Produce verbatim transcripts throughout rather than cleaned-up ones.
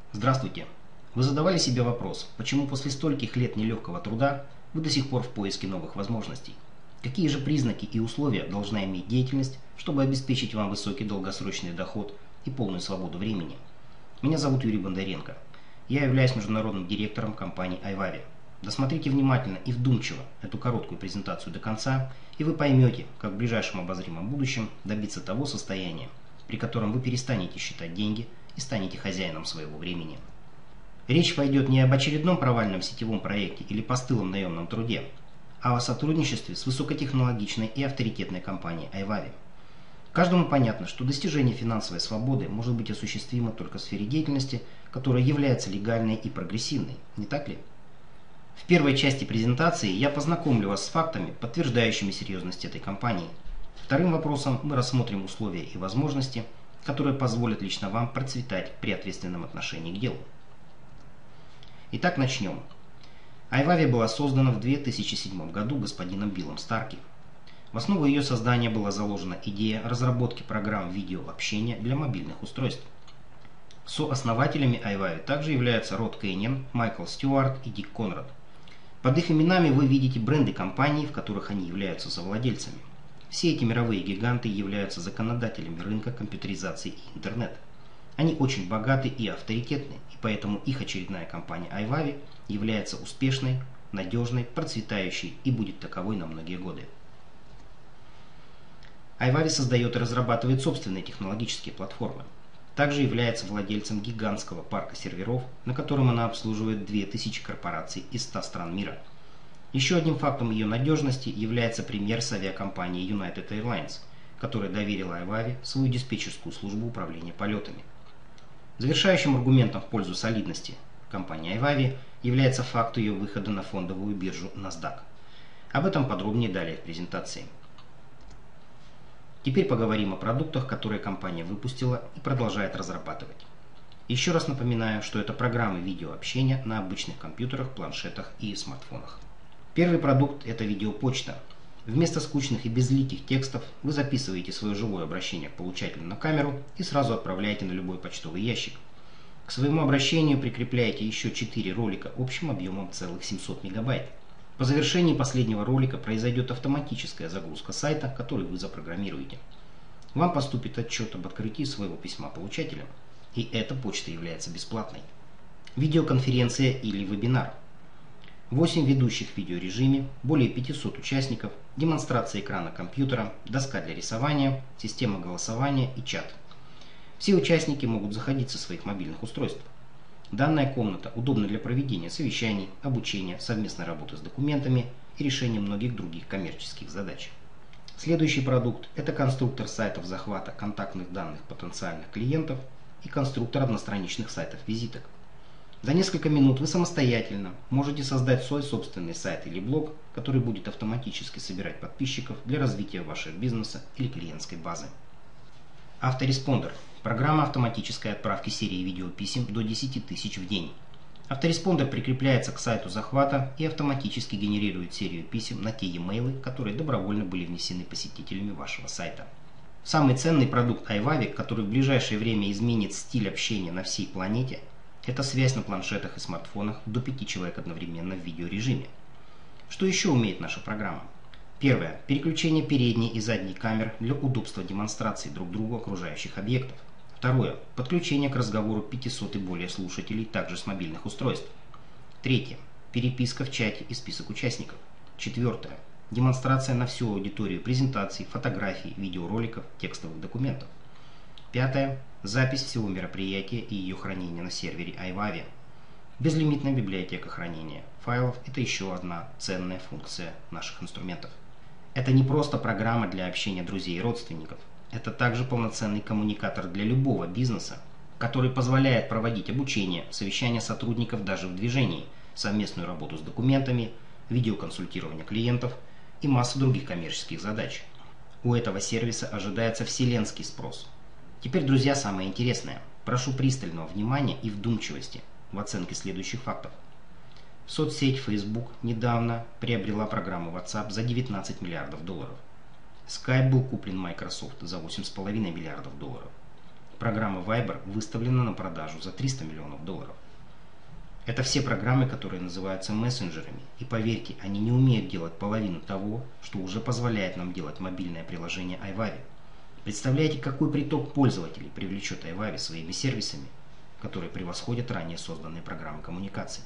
Здравствуйте! Вы задавали себе вопрос, почему после стольких лет нелегкого труда вы до сих пор в поиске новых возможностей? Какие же признаки и условия должна иметь деятельность, чтобы обеспечить вам высокий долгосрочный доход и полную свободу времени? Меня зовут Юрий Бондаренко. Я являюсь международным директором компании Айвави. Досмотрите внимательно и вдумчиво эту короткую презентацию до конца, и вы поймете, как в ближайшем обозримом будущем добиться того состояния, при котором вы перестанете считать деньги и станете хозяином своего времени. Речь пойдет не об очередном провальном сетевом проекте или постылом наемном труде, а о сотрудничестве с высокотехнологичной и авторитетной компанией Айвави. Каждому понятно, что достижение финансовой свободы может быть осуществимо только в сфере деятельности, которая является легальной и прогрессивной, не так ли? В первой части презентации я познакомлю вас с фактами, подтверждающими серьезность этой компании. Вторым вопросом мы рассмотрим условия и возможности, которые позволят лично вам процветать при ответственном отношении к делу. Итак, начнем. Айвави была создана в две тысячи седьмом году господином Биллом Старки. В основу ее создания была заложена идея разработки программ видеообщения для мобильных устройств. Сооснователями Айвави также являются Род Кейнен, Майкл Стюарт и Дик Конрад. Под их именами вы видите бренды компаний, в которых они являются совладельцами. Все эти мировые гиганты являются законодателями рынка компьютеризации и интернета. Они очень богаты и авторитетны, и поэтому их очередная компания Айвави является успешной, надежной, процветающей и будет таковой на многие годы. Айвави создает и разрабатывает собственные технологические платформы. Также является владельцем гигантского парка серверов, на котором она обслуживает две тысячи корпораций из ста стран мира. Еще одним фактом ее надежности является пример с авиакомпанией United Airlines, которая доверила Айвави свою диспетчерскую службу управления полетами. Завершающим аргументом в пользу солидности компании Айвави является факт ее выхода на фондовую биржу NASDAQ. Об этом подробнее далее в презентации. Теперь поговорим о продуктах, которые компания выпустила и продолжает разрабатывать. Еще раз напоминаю, что это программы видеообщения на обычных компьютерах, планшетах и смартфонах. Первый продукт – это видеопочта. Вместо скучных и безликих текстов вы записываете свое живое обращение к получателю на камеру и сразу отправляете на любой почтовый ящик. К своему обращению прикрепляете еще четыре ролика общим объемом целых семьсот мегабайт. По завершении последнего ролика произойдет автоматическая загрузка сайта, который вы запрограммируете. Вам поступит отчет об открытии своего письма получателя, и эта почта является бесплатной. Видеоконференция или вебинар. восемь ведущих в видеорежиме, более пятисот участников, демонстрация экрана компьютера, доска для рисования, система голосования и чат. Все участники могут заходить со своих мобильных устройств. Данная комната удобна для проведения совещаний, обучения, совместной работы с документами и решения многих других коммерческих задач. Следующий продукт – это конструктор сайтов захвата контактных данных потенциальных клиентов и конструктор одностраничных сайтов-визиток. За несколько минут вы самостоятельно можете создать свой собственный сайт или блог, который будет автоматически собирать подписчиков для развития вашего бизнеса или клиентской базы. Автореспондер – программа автоматической отправки серии видеописем до десяти тысяч в день. Автореспондер прикрепляется к сайту захвата и автоматически генерирует серию писем на те e-mail, которые добровольно были внесены посетителями вашего сайта. Самый ценный продукт Айвави, который в ближайшее время изменит стиль общения на всей планете – это связь на планшетах и смартфонах до пяти человек одновременно в видеорежиме. Что еще умеет наша программа? Первое. Переключение передней и задней камер для удобства демонстрации друг другу окружающих объектов. Второе. Подключение к разговору пятисот и более слушателей также с мобильных устройств. Третье. Переписка в чате и список участников. Четвертое. Демонстрация на всю аудиторию презентаций, фотографий, видеороликов, текстовых документов. Пятое. Запись всего мероприятия и ее хранение на сервере Айвави. Безлимитная библиотека хранения файлов – это еще одна ценная функция наших инструментов. Это не просто программа для общения друзей и родственников. Это также полноценный коммуникатор для любого бизнеса, который позволяет проводить обучение, совещания сотрудников даже в движении, совместную работу с документами, видеоконсультирование клиентов и массу других коммерческих задач. У этого сервиса ожидается вселенский спрос. Теперь, друзья, самое интересное. Прошу пристального внимания и вдумчивости в оценке следующих фактов. Соцсеть Facebook недавно приобрела программу WhatsApp за девятнадцать миллиардов долларов. Skype был куплен Microsoft за восемь с половиной миллиардов долларов. программа Viber выставлена на продажу за триста миллионов долларов. Это все программы, которые называются мессенджерами, и поверьте, они не умеют делать половину того, что уже позволяет нам делать мобильное приложение iVavi. Представляете, какой приток пользователей привлечет iVavi своими сервисами, которые превосходят ранее созданные программы коммуникаций?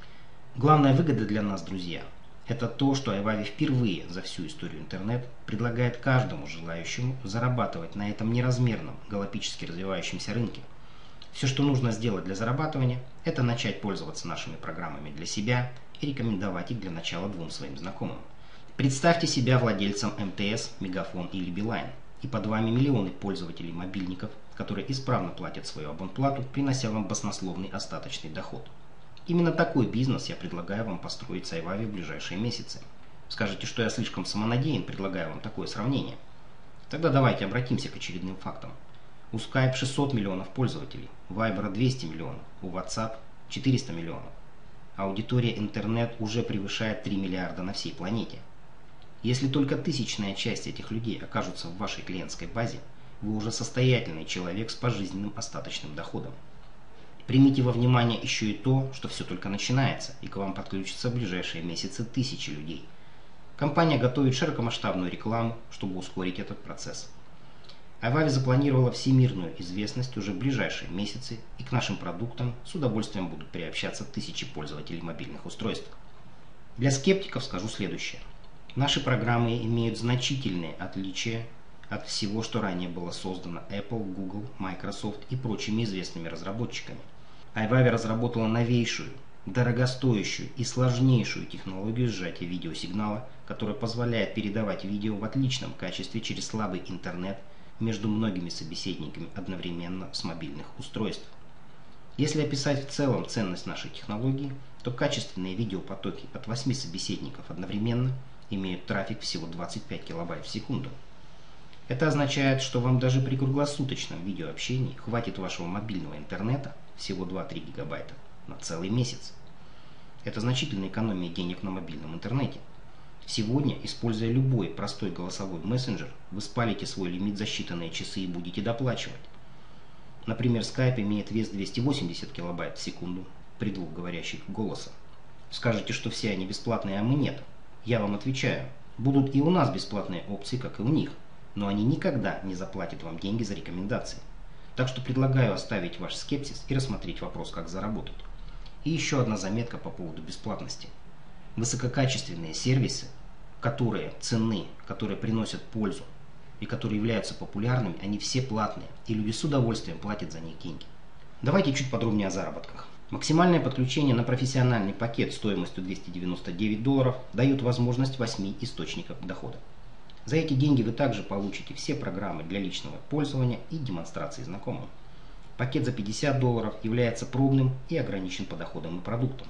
Главная выгода для нас, друзья, это то, что iVavi впервые за всю историю интернет предлагает каждому желающему зарабатывать на этом неразмерном, галопически развивающемся рынке. Все, что нужно сделать для зарабатывания, это начать пользоваться нашими программами для себя и рекомендовать их для начала двум своим знакомым. Представьте себя владельцем эм тэ эс, Мегафон или Билайн, и под вами миллионы пользователей мобильников, которые исправно платят свою абонплату, принося вам баснословный остаточный доход. Именно такой бизнес я предлагаю вам построить с iVavi в ближайшие месяцы. Скажете, что я слишком самонадеян, предлагаю вам такое сравнение? Тогда давайте обратимся к очередным фактам. У Skype шестьсот миллионов пользователей, у Viber двести миллионов, у WhatsApp четыреста миллионов. Аудитория интернет уже превышает три миллиарда на всей планете. Если только тысячная часть этих людей окажутся в вашей клиентской базе, вы уже состоятельный человек с пожизненным остаточным доходом. Примите во внимание еще и то, что все только начинается, и к вам подключатся в ближайшие месяцы тысячи людей. Компания готовит широкомасштабную рекламу, чтобы ускорить этот процесс. iVavi запланировала всемирную известность уже в ближайшие месяцы, и к нашим продуктам с удовольствием будут приобщаться тысячи пользователей мобильных устройств. Для скептиков скажу следующее. Наши программы имеют значительные отличия от всего, что ранее было создано Apple, Google, Microsoft и прочими известными разработчиками. iVavi разработала новейшую, дорогостоящую и сложнейшую технологию сжатия видеосигнала, которая позволяет передавать видео в отличном качестве через слабый интернет между многими собеседниками одновременно с мобильных устройств. Если описать в целом ценность нашей технологии, то качественные видеопотоки от восьми собеседников одновременно имеют трафик всего двадцать пять килобайт в секунду. Это означает, что вам даже при круглосуточном видеообщении хватит вашего мобильного интернета всего два-три гигабайта на целый месяц. Это значительная экономия денег на мобильном интернете. Сегодня, используя любой простой голосовой мессенджер, вы спалите свой лимит за считанные часы и будете доплачивать. Например, Skype имеет вес двести восемьдесят килобайт в секунду при двух говорящих голосах. Скажете, что все они бесплатные, а мы нет. Я вам отвечаю, будут и у нас бесплатные опции, как и у них, но они никогда не заплатят вам деньги за рекомендации. Так что предлагаю оставить ваш скепсис и рассмотреть вопрос, как заработать. И еще одна заметка по поводу бесплатности. Высококачественные сервисы, которые ценны, которые приносят пользу и которые являются популярными, они все платные, и люди с удовольствием платят за них деньги. Давайте чуть подробнее о заработках. Максимальное подключение на профессиональный пакет стоимостью двести девяносто девять долларов дает возможность восьми источников дохода. За эти деньги вы также получите все программы для личного пользования и демонстрации знакомым. Пакет за пятьдесят долларов является пробным и ограничен по доходам и продуктам.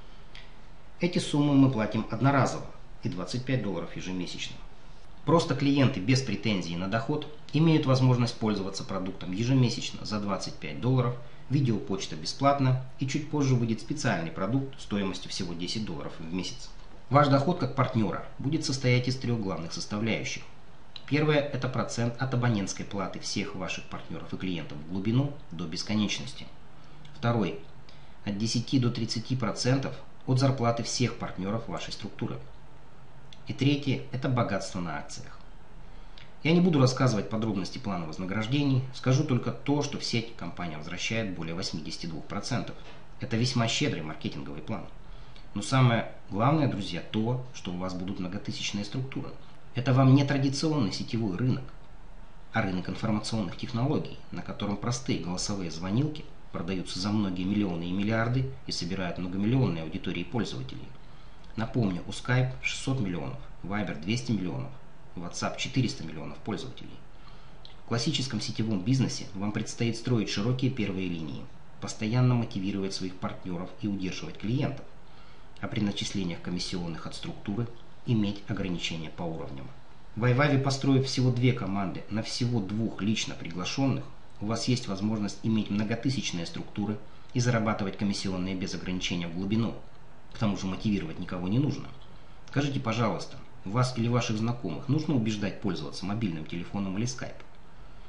Эти суммы мы платим одноразово и двадцать пять долларов ежемесячно. Просто клиенты без претензий на доход имеют возможность пользоваться продуктом ежемесячно за двадцать пять долларов, видеопочта бесплатно, и чуть позже выйдет специальный продукт стоимостью всего десять долларов в месяц. Ваш доход как партнера будет состоять из трех главных составляющих. Первое – это процент от абонентской платы всех ваших партнеров и клиентов в глубину до бесконечности. Второй – от десяти до тридцати процентов от зарплаты всех партнеров вашей структуры. И третье – это богатство на акциях. Я не буду рассказывать подробности плана вознаграждений, скажу только то, что в сеть компания возвращает более восьмидесяти двух процентов. Это весьма щедрый маркетинговый план. Но самое главное, друзья, то, что у вас будут многотысячные структуры. Это вам не традиционный сетевой рынок, а рынок информационных технологий, на котором простые голосовые звонилки продаются за многие миллионы и миллиарды и собирают многомиллионные аудитории пользователей. Напомню, у Skype шестьсот миллионов, Viber двести миллионов, WhatsApp четыреста миллионов пользователей. В классическом сетевом бизнесе вам предстоит строить широкие первые линии, постоянно мотивировать своих партнеров и удерживать клиентов, а при начислениях комиссионных от структуры иметь ограничения по уровням. В iVavi, построив всего две команды на всего двух лично приглашенных, у вас есть возможность иметь многотысячные структуры и зарабатывать комиссионные без ограничения в глубину. К тому же мотивировать никого не нужно. Скажите, пожалуйста, вас или ваших знакомых нужно убеждать пользоваться мобильным телефоном или Skype?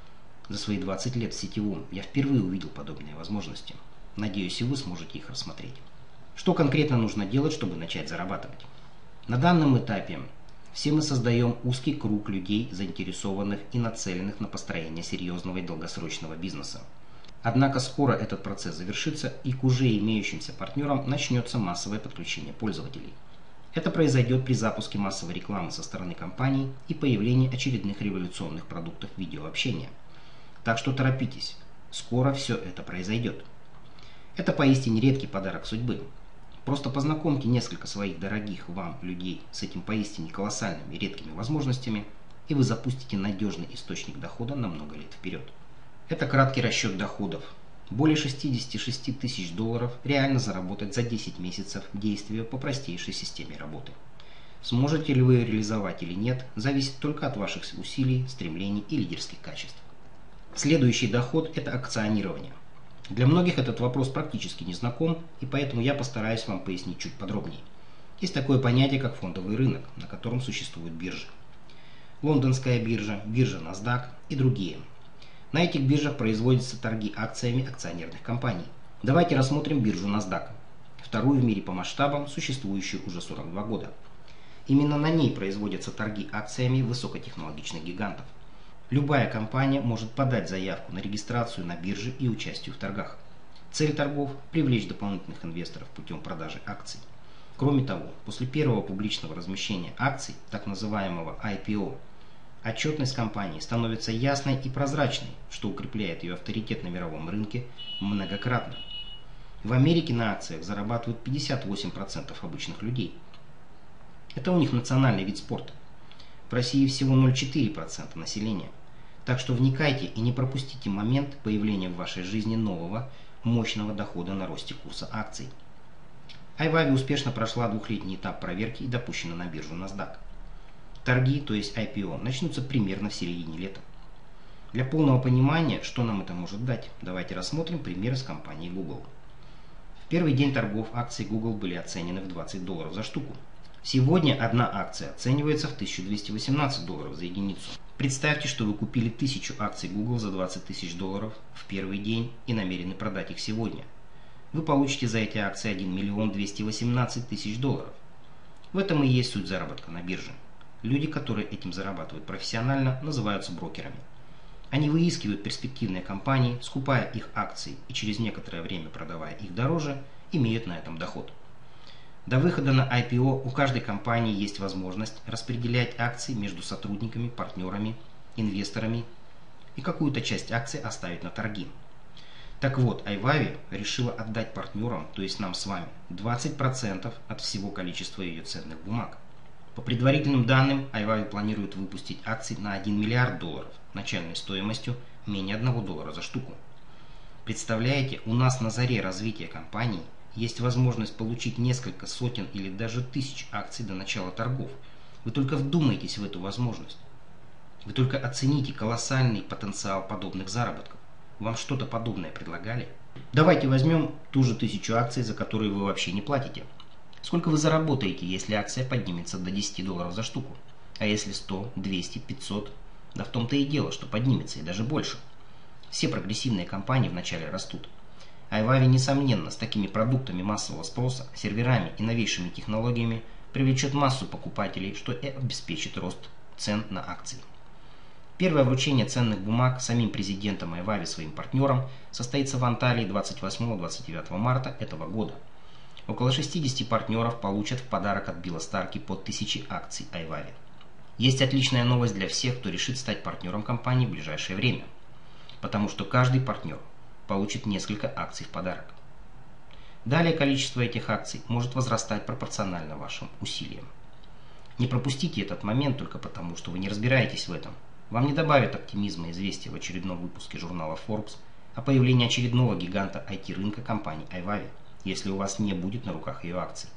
За свои двадцать лет в сетевом я впервые увидел подобные возможности. Надеюсь, и вы сможете их рассмотреть. Что конкретно нужно делать, чтобы начать зарабатывать? На данном этапе все мы создаем узкий круг людей, заинтересованных и нацеленных на построение серьезного и долгосрочного бизнеса. Однако скоро этот процесс завершится, и к уже имеющимся партнерам начнется массовое подключение пользователей. Это произойдет при запуске массовой рекламы со стороны компаний и появлении очередных революционных продуктов видеообщения. Так что торопитесь, скоро все это произойдет. Это поистине редкий подарок судьбы. Просто познакомьте несколько своих дорогих вам людей с этим поистине колоссальными и редкими возможностями, и вы запустите надежный источник дохода на много лет вперед. Это краткий расчет доходов. Более шестидесяти шести тысяч долларов реально заработать за десять месяцев действия по простейшей системе работы. Сможете ли вы реализовать или нет, зависит только от ваших усилий, стремлений и лидерских качеств. Следующий доход – это акционирование. Для многих этот вопрос практически не знаком, и поэтому я постараюсь вам пояснить чуть подробнее. Есть такое понятие, как фондовый рынок, на котором существуют биржи. Лондонская биржа, биржа NASDAQ и другие. На этих биржах производятся торги акциями акционерных компаний. Давайте рассмотрим биржу NASDAQ, вторую в мире по масштабам, существующую уже сорок два года. Именно на ней производятся торги акциями высокотехнологичных гигантов. Любая компания может подать заявку на регистрацию на бирже и участие в торгах. Цель торгов – привлечь дополнительных инвесторов путем продажи акций. Кроме того, после первого публичного размещения акций, так называемого ай пи о, отчетность компании становится ясной и прозрачной, что укрепляет ее авторитет на мировом рынке многократно. В Америке на акциях зарабатывают пятьдесят восемь процентов обычных людей. Это у них национальный вид спорта. В России всего ноль целых четыре десятых процента населения. Так что вникайте и не пропустите момент появления в вашей жизни нового, мощного дохода на росте курса акций. iVavi успешно прошла двухлетний этап проверки и допущена на биржу NASDAQ. Торги, то есть ай пи о, начнутся примерно в середине лета. Для полного понимания, что нам это может дать, давайте рассмотрим примеры с компанией Google. В первый день торгов акции Google были оценены в двадцать долларов за штуку. Сегодня одна акция оценивается в тысячу двести восемнадцать долларов за единицу. Представьте, что вы купили тысячу акций Google за двадцать тысяч долларов в первый день и намерены продать их сегодня. Вы получите за эти акции один миллион двести восемнадцать тысяч долларов. В этом и есть суть заработка на бирже. Люди, которые этим зарабатывают профессионально, называются брокерами. Они выискивают перспективные компании, скупая их акции и через некоторое время продавая их дороже, имеют на этом доход. До выхода на ай пи о у каждой компании есть возможность распределять акции между сотрудниками, партнерами, инвесторами и какую-то часть акций оставить на торги. Так вот, iVavi решила отдать партнерам, то есть нам с вами, двадцать процентов от всего количества ее ценных бумаг. По предварительным данным, iVavi планирует выпустить акции на один миллиард долларов, начальной стоимостью менее одного доллара за штуку. Представляете, у нас на заре развития компании есть возможность получить несколько сотен или даже тысяч акций до начала торгов. Вы только вдумайтесь в эту возможность. Вы только оцените колоссальный потенциал подобных заработков. Вам что-то подобное предлагали? Давайте возьмем ту же тысячу акций, за которые вы вообще не платите. Сколько вы заработаете, если акция поднимется до десяти долларов за штуку? А если сто, двести, пятьсот? Да в том-то и дело, что поднимется и даже больше. Все прогрессивные компании вначале растут. iVavi, несомненно, с такими продуктами массового спроса, серверами и новейшими технологиями привлечет массу покупателей, что и обеспечит рост цен на акции. Первое вручение ценных бумаг самим президентом iVavi своим партнерам состоится в Анталии двадцать восьмого — двадцать девятого марта этого года. Около шестидесяти партнеров получат в подарок от Билла Старки по тысяче акций iVavi. Есть отличная новость для всех, кто решит стать партнером компании в ближайшее время, потому что каждый партнер получит несколько акций в подарок. Далее количество этих акций может возрастать пропорционально вашим усилиям. Не пропустите этот момент только потому, что вы не разбираетесь в этом. Вам не добавит оптимизма известия в очередном выпуске журнала Forbes о появлении очередного гиганта ай ти-рынка компании iVavi, если у вас не будет на руках ее акций.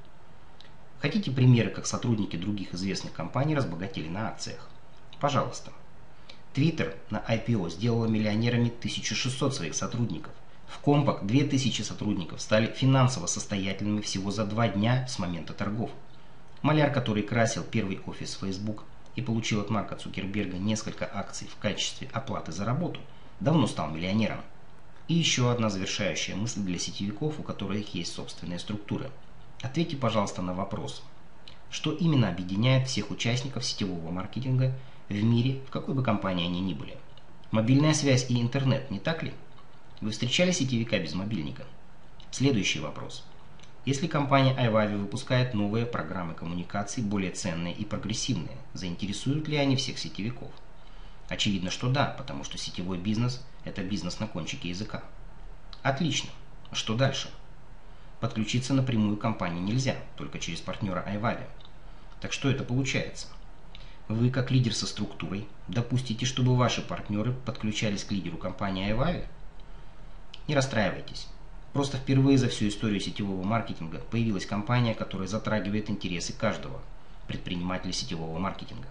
Хотите примеры, как сотрудники других известных компаний разбогатели на акциях? Пожалуйста. Twitter на ай пи о сделала миллионерами тысячу шестьсот своих сотрудников. В Compaq две тысячи сотрудников стали финансово состоятельными всего за два дня с момента торгов. Маляр, который красил первый офис Facebook, и получил от Марка Цукерберга несколько акций в качестве оплаты за работу, давно стал миллионером. И еще одна завершающая мысль для сетевиков, у которых есть собственные структуры. Ответьте, пожалуйста, на вопрос, что именно объединяет всех участников сетевого маркетинга в мире, в какой бы компании они ни были. Мобильная связь и интернет, не так ли? Вы встречали сетевика без мобильника? Следующий вопрос. Если компания iVavi выпускает новые программы коммуникаций, более ценные и прогрессивные, заинтересуют ли они всех сетевиков? Очевидно, что да, потому что сетевой бизнес – это бизнес на кончике языка. Отлично. А что дальше? Подключиться напрямую к компании нельзя, только через партнера iVavi. Так что это получается? Вы, как лидер со структурой, допустите, чтобы ваши партнеры подключались к лидеру компании iVavi? Не расстраивайтесь. Просто впервые за всю историю сетевого маркетинга появилась компания, которая затрагивает интересы каждого предпринимателя сетевого маркетинга.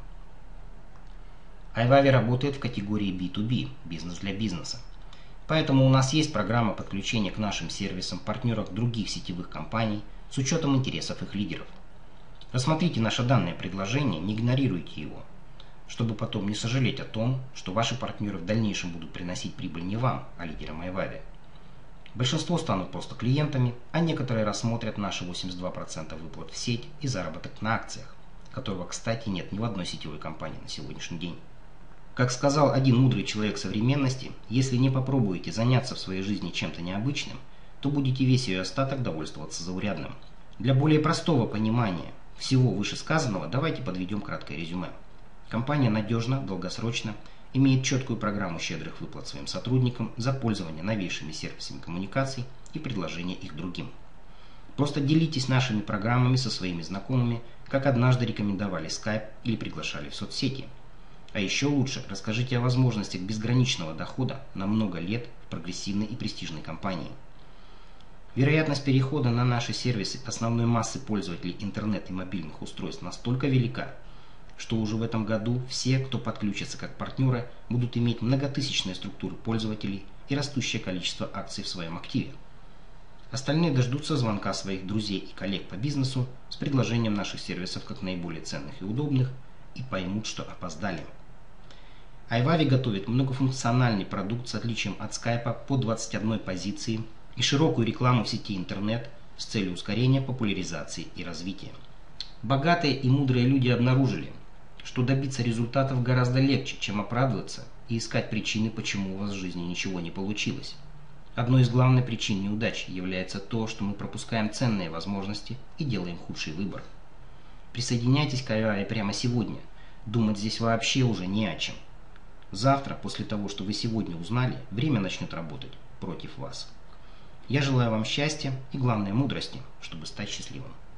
iVavi работает в категории би ту би – бизнес для бизнеса. Поэтому у нас есть программа подключения к нашим сервисам партнеров других сетевых компаний с учетом интересов их лидеров. Рассмотрите наше данное предложение, не игнорируйте его, чтобы потом не сожалеть о том, что ваши партнеры в дальнейшем будут приносить прибыль не вам, а лидерам iVavi. Большинство станут просто клиентами, а некоторые рассмотрят наши восемьдесят два процента выплат в сеть и заработок на акциях, которого, кстати, нет ни в одной сетевой компании на сегодняшний день. Как сказал один мудрый человек современности, если не попробуете заняться в своей жизни чем-то необычным, то будете весь ее остаток довольствоваться заурядным. Для более простого понимания всего вышесказанного давайте подведем краткое резюме. Компания надежна, долгосрочно, имеет четкую программу щедрых выплат своим сотрудникам за пользование новейшими сервисами коммуникаций и предложение их другим. Просто делитесь нашими программами со своими знакомыми, как однажды рекомендовали Skype или приглашали в соцсети. А еще лучше расскажите о возможностях безграничного дохода на много лет в прогрессивной и престижной компании. Вероятность перехода на наши сервисы основной массы пользователей интернет и мобильных устройств настолько велика, что уже в этом году все, кто подключится как партнеры, будут иметь многотысячные структуры пользователей и растущее количество акций в своем активе. Остальные дождутся звонка своих друзей и коллег по бизнесу с предложением наших сервисов как наиболее ценных и удобных и поймут, что опоздали. iVavi готовит многофункциональный продукт с отличием от Skype по двадцати одной позиции и широкую рекламу в сети интернет с целью ускорения популяризации и развития. Богатые и мудрые люди обнаружили, что добиться результатов гораздо легче, чем оправдываться и искать причины, почему у вас в жизни ничего не получилось. Одной из главных причин неудач является то, что мы пропускаем ценные возможности и делаем худший выбор. Присоединяйтесь к iVavi прямо сегодня. Думать здесь вообще уже не о чем. Завтра, после того, что вы сегодня узнали, время начнет работать против вас. Я желаю вам счастья и, главное, мудрости, чтобы стать счастливым.